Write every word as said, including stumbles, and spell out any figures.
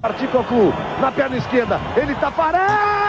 Partiu Cocu, na perna esquerda, ele tá parado!